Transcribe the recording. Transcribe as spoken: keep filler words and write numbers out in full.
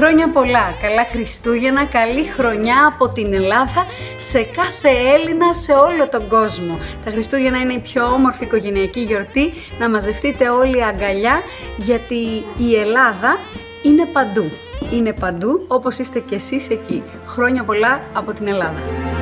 Χρόνια πολλά, καλά Χριστούγεννα, καλή χρονιά από την Ελλάδα σε κάθε Έλληνα σε όλο τον κόσμο. Τα Χριστούγεννα είναι η πιο όμορφη οικογενειακή γιορτή, να μαζευτείτε όλοι αγκαλιά γιατί η Ελλάδα είναι παντού. Είναι παντού όπως είστε κι εσείς εκεί. Χρόνια πολλά από την Ελλάδα.